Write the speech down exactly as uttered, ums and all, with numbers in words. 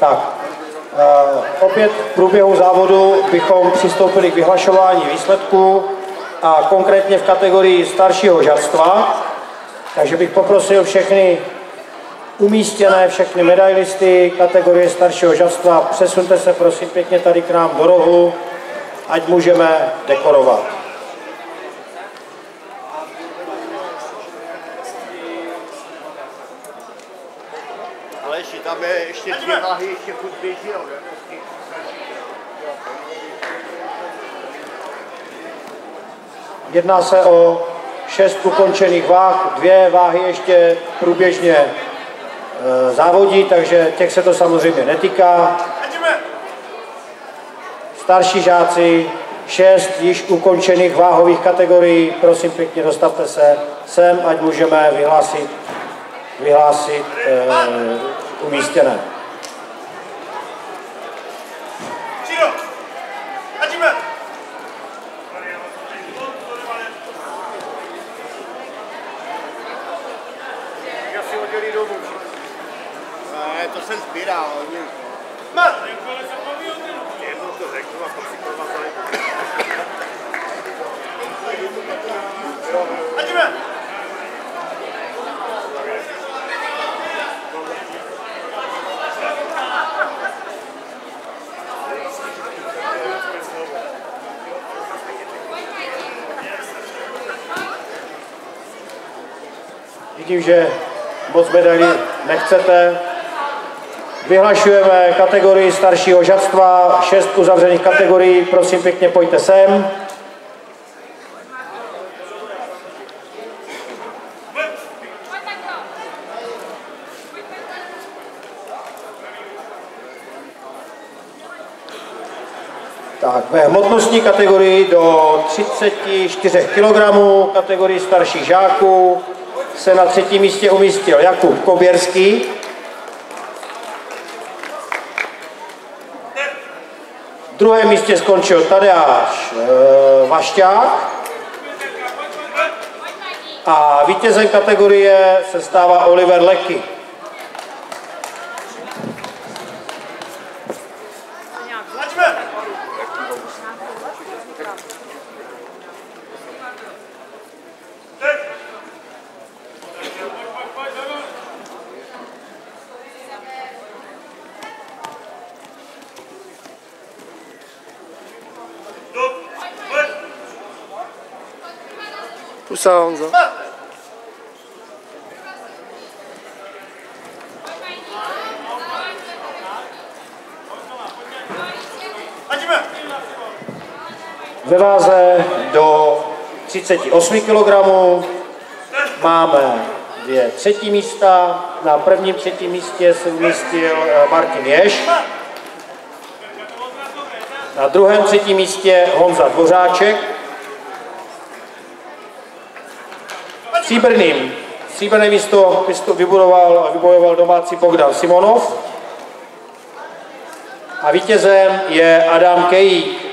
Tak, uh, opět v průběhu závodu bychom přistoupili k vyhlašování výsledků a konkrétně v kategorii staršího žadstva. Takže bych poprosil všechny umístěné, všechny medailisty kategorie staršího žadstva, přesunte se prosím pěkně tady k nám do rohu, ať můžeme dekorovat. Ale ještě tam je ještě dvě váhy, ještě furt běží. Jedná se o šest ukončených váh, dvě váhy ještě průběžně e, závodí, takže těch se to samozřejmě netýká. Starší žáci, šest již ukončených váhových kategorií, prosím pěkně dostavte se sem, ať můžeme vyhlásit, vyhlásit e, umístěné. Ne, to jsem sbíral. Jednou to řeknu a pak si provázali. Vidím, že moc medailí nechcete. Vyhlašujeme kategorii staršího žadstva, šest uzavřených kategorií, prosím pěkně pojďte sem. Tak, ve hmotnostní kategorii do třicet čtyři kilogramů, kategorii starších žáků, se na třetím místě umístil Jakub Koběrský. V druhém místě skončil Tadeáš e, Vašťák. A vítězem kategorie se stává Oliver Leky. Pusa Honzo. Ve váze do třicet osm kilogramů máme dvě třetí místa. Na prvním třetím místě se umístil Martin Ješ. Na druhém třetím místě Honza Dvořáček. Stříbrným. Stříbrné místo vybudoval, vybojoval domácí Bogdan Simonov. A vítězem je Adam Kejík.